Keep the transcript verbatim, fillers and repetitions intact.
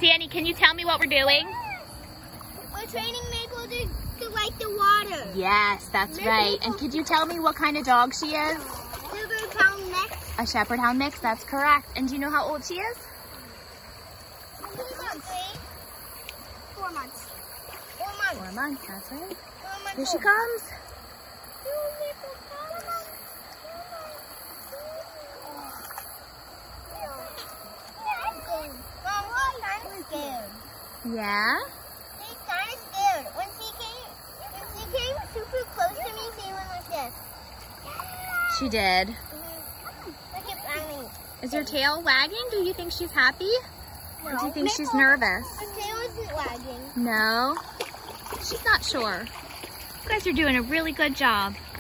Danny, can you tell me what we're doing? We're training Maple to, to like the water. Yes, that's Maple. right. And could you tell me what kind of dog she is? Shepherd Hound mix. A Shepherd Hound mix, that's correct. And do you know how old she is? Two months. Four months. Four months. Four months, that's right. Four months Here she old. comes. Yeah? She's kind of scared. When she came, when she came super close to me, she went like this. She did. Mm-hmm. Look at Mommy. Is her tail wagging? Do you think she's happy? Or do you think Maple, she's nervous? Her tail isn't wagging. No? She's not sure. You guys are doing a really good job.